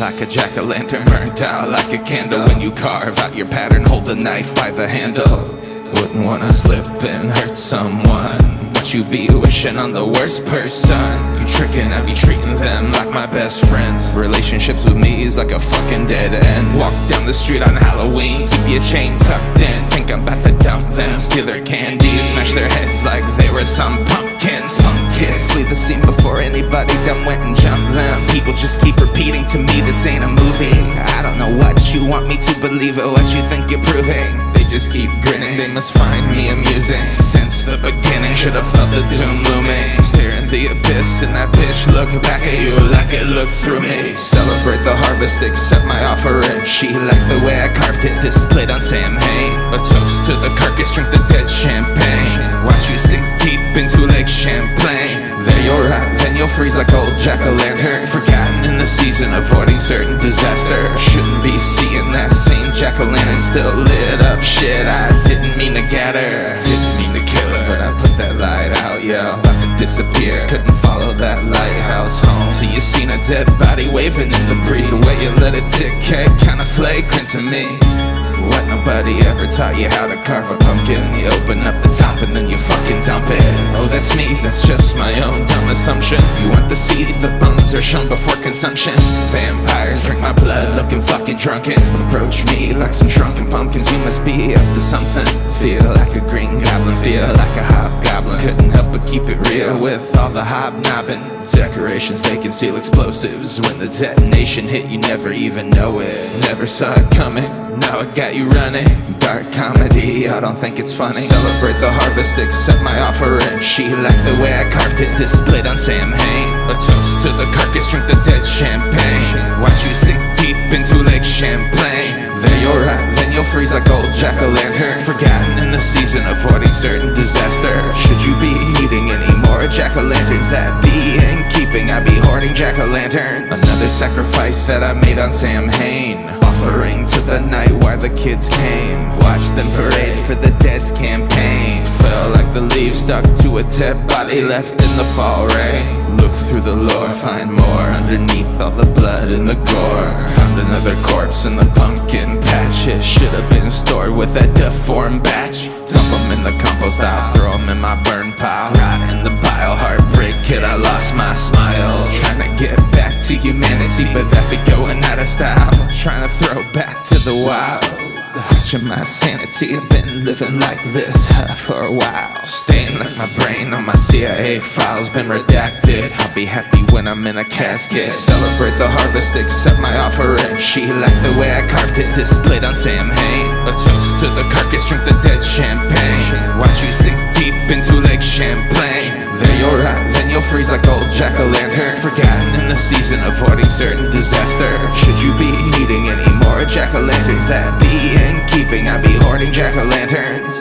like a jack-o'-lantern, burnt out like a candle. When you carve out your pattern, hold the knife by the handle. Wouldn't wanna slip and hurt someone, but you be wishing on the worst person. You tricking, I be treating them like my best friends. Relationships with me is like a fucking dead end. Walk down the street on Halloween, keep your chain tucked in. Think I'm about to dump them, steal their candy, smash their heads like they were some pumpkins. Punk kids flee the scene before anybody done went and jumped them. People just keep repeating to me, this ain't a movie. I don't know what you want me to believe or what you think you're proving. They just keep grinning, they must find me amusing. Since the beginning, should've felt the doom looming. Staring the abyss and that bitch look back at you like it looked through me. Celebrate the harvest, accept my offering. She liked the way I carved it, displayed on Sam Hain. A toast to the carcass, drink the dead champagne. Watch you sink deep into Lake Champlain. There you'll rot, then you'll freeze like old jack-o'-lantern. Forgotten in the season, avoiding certain disaster. Shouldn't be seeing that same jack-o'-lantern still lit up. Shit, I didn't mean to get her, didn't mean to kill her, but I put that light out, yo. About to disappear, couldn't follow that lighthouse home. Till you seen a dead body waving in the breeze. The way you let it decay, kinda flagrant to me. What, nobody ever taught you how to carve a pumpkin? You open up the top and then you fucking dump it. Oh, that's me, that's just my own dumb assumption. You want the seeds, the bones are shown before consumption. Vampires drink my blood, looking fucking drunken. Approach me like some shrunken pumpkins, you must be up to something. Feel like a green goblin, feel like a hobgoblin. Couldn't help but keep it real with all the hobnobbing. Decorations, they conceal explosives. When the detonation hit, you never even know it. Never saw it coming, now I got you running. Dark comedy, I don't think it's funny. Celebrate the harvest, accept my offering. She liked the way I carved it, displayed on Sam Hain. A toast to the carcass, drink the dead champagne. Watch you sink deep into Lake Champlain. There you'll rot, then you'll freeze like old jack-o'-lantern. Forgotten in the season, avoiding certain disaster. Should you be needing any more jack-o'-lanterns that be in keeping? I be hoarding jack-o'-lanterns. Another sacrifice that I made on Sam Hain. Offering to the night while the kids came. Watch them parade for the dead's campaign. Fell like the leaves stuck to a dead body left in the fall rain. Look through the lore, find more underneath all the blood and the gore. Found another corpse in the pumpkin patch. It should have been stored with that deformed batch. Dump them in the compost, I'll throw them in my burn pile. Rot in the bile, heartbreak kid, I lost my smile. Trying to get back to humanity, but that be going out of style. Trying to throw back to the wild. Question my sanity, I've been living like this for a while. Staying like my brain on my CIA files been redacted. I'll be happy when I'm in a casket. Celebrate the harvest, accept my offering. She liked the way I carved it, displayed on Sam Hain. A toast to the carcass, drink the dead champagne. Watch you sink deep into Lake Champlain. There you'll rot, then you'll freeze like old jack-o'-lantern. Forgotten in the season, avoiding certain disaster. Should you be needing any more jack-o'-lanterns that be in keeping? I be hoarding jack-o'-lanterns.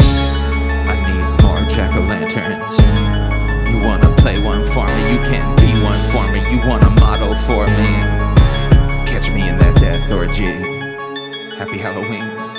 I need more jack-o'-lanterns. You wanna play one for me, you can't be one for me. You wanna model for me, catch me in that death orgy. Happy Halloween.